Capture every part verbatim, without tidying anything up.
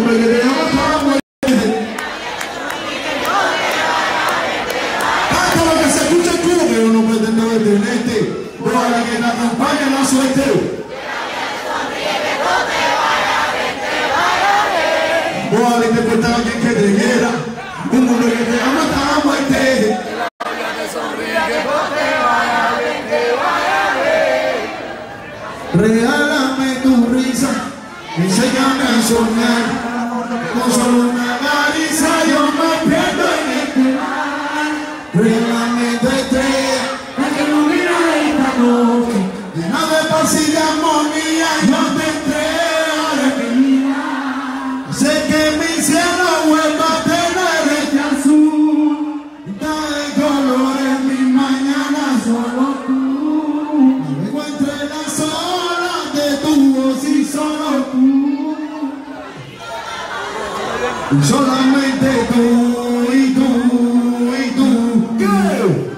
hombre que te llama toda la muerte. Hasta lo que se escucha el culo, pero no pretendo detenerte. Ojalá que te acompañe la suerte. Ojalá y te cuesta a alguien que te quiera. Un hombre que te ama hasta la muerte. Regálame tu risa, enséñame a soñar. Con solo una caricia yo me pierdo en este mar. Regálame tu estrella, la que ilumina esta noche. Llena de paz y de armonía, yo te entregaré mi vida. Sé que mi cielo vuelva a tener este azul. Pinta de colores mi mañana solo tú. Navego entre las olas de tu voz y solo tú. Y solamente tú y tú y tú. ¿Qué?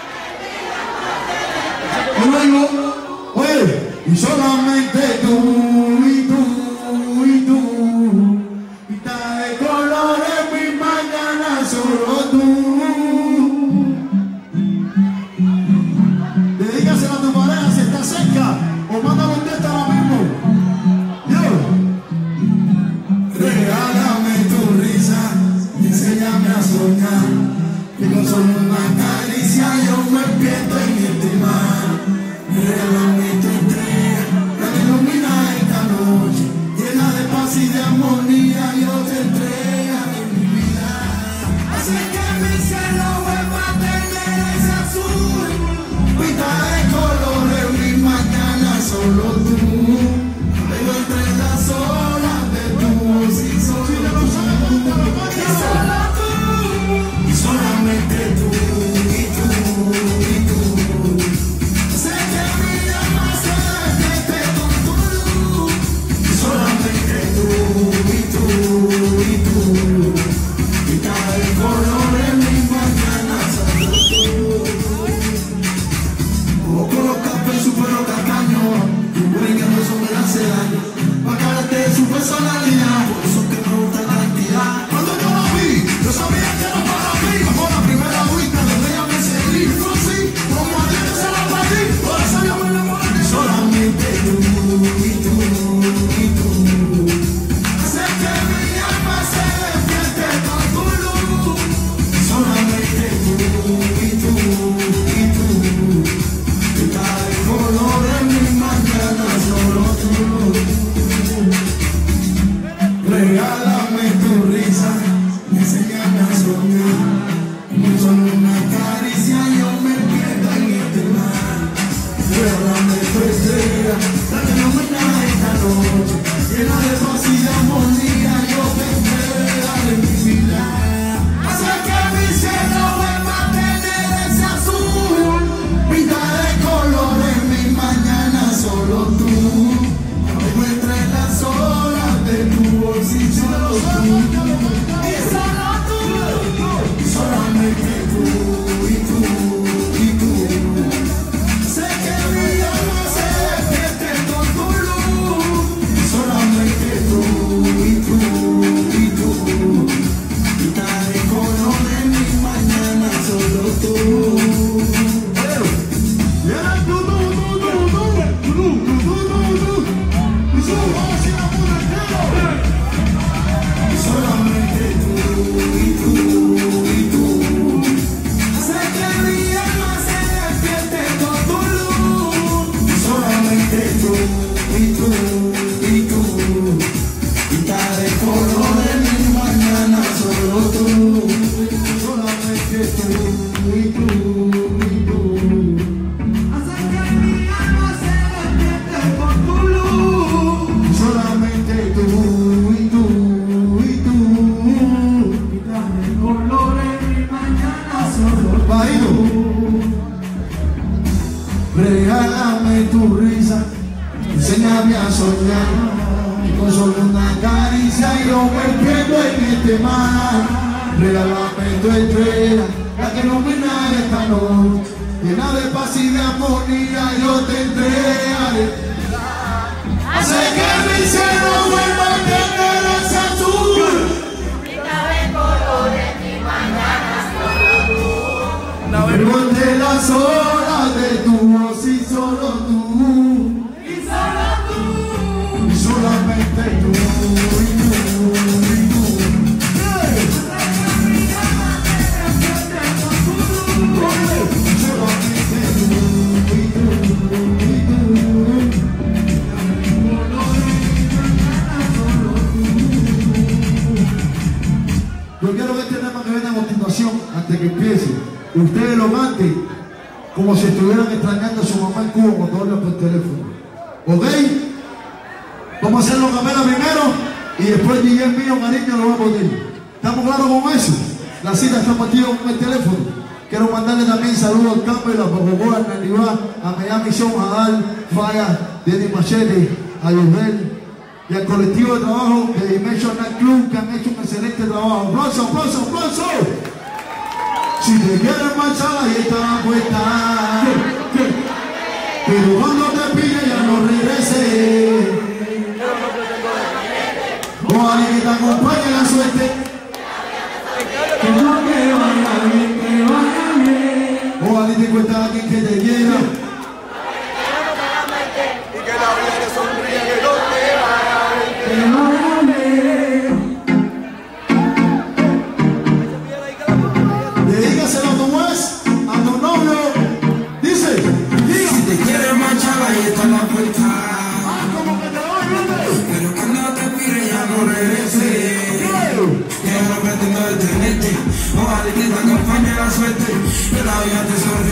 Luego, oye, y solamente tú y tú y tú. Pinta de colores mi mañana solo tú. Dedícasela a tu pareja si está cerca o mándalo un texto ahora mismo. Yo. Regálame tu risa, enséñame a soñar. Que con solo una caricia yo me pierdo en este mar. Regálame tu estrella, la que ilumina esta noche. Llena de paz y de armonía, yo te entregaré mi vida. Así que mi cielo vuelva a tener ese azul. Pinta de colores mi mañana solo tú. Navego entre las olas de tu voz y solo tú. Y solo tú, y solamente tú, y tú, y tú. Sé que mi alma se despierte con tu luz. Y solamente tú, y tú, y tú. Pinta de colores mi mañana solo tú. Ojo los cafés super tacaños, tu brincando eso me hace daño. Pa' caerte de su personalidad, por eso que me gusta la entidad. Cuando yo la vi, yo sabía que era para mí. Bajo la primera vista, desde ella me seguí. Fue así, como a ti que se la perdí. Por eso yo me enamoré de solamente tú, y tú, y tú. Sé que mi alma se despierte con tu luz. Solamente tú, y tú, y tú. Pinta de colores mi mañana solo tú. Regálame tu risa, enséñame a soñar. Con solo una caricia yo me pierdo en este mar. Regálame tu estrella, la que ilumina esta noche. Llena de paz y de armonía, yo te entregaré mi vida. Hace que mi cielo vuelva a tener ese azul. Pinta de colores mi mañana solo tú. Navego entre las olas de tu voz y solo tú. Y solo tú, y solamente tú, y tú, y tú. Sé que mi alma se despierte con tu luz. Y solamente tú, y tú, y tú. Pinta de colores mi mañana solo tú. Yeah, tú, tú, tú, tú, tú, tú, tú, tú, tú, tú. Y su voz y la mujer. Y solamente tú, y tú, y tú. Sé que mi alma se despierte con tu luz. Y solamente tú, y tú, y tú. Pinta de colores mi mañana solo tú. Solamente tú, y tú, y tú. Hace que mi alma se despierte con tu luz. Solamente tú, y tú, y tú. Pinta de colores mi mañana solo tú. Regálame tu risa, enséñame a soñar. Y con solo una caricia yo me pierdo en este mar. Regálame tu estrella, la que ilumina esta noche. Llena de paz y de armonía, yo te entregaré. Hace que mi cielo vuelva a tener ese azul. que empiece, ustedes lo canten como si estuvieran extrañando a su mamá en Cuba cuando hablan por teléfono. ¿Ok? Vamos a hacerlo a capela primero y después D J mío, cariño, lo va a poner. ¿Estamos claros con eso? La cita está partida con el teléfono. Quiero mandarle también saludos al campo y la Bogotá, a Nandibá, a Miami Son, a Dal, Falla, Denny Machete, a Yusbel y al colectivo de trabajo de Dimension Night Club que han hecho un excelente trabajo. ¡Aplausos, aplausos, aplausos! Si te quieres marchar, ahí está la puerta. Pero cuando te pille ya no regrese. O alguien que te acompañe en la suerte. Que no te vaya bien, que vaya bien. O alguien te cuenta a alguien que te quiera. Y que la vida te sonríe, que no te vaya bien, que vaya bien. Dedícaselo a tu ex, a tu novio. Dice, diga. Si te quieres marchar, ahí está la puerta. Ah, como que te voy, ¿viste? Pero cuando te pide ya no regrese. Que no pretendo detenerte. Ojalá que te acompañe la suerte. Que la vida te sonríe.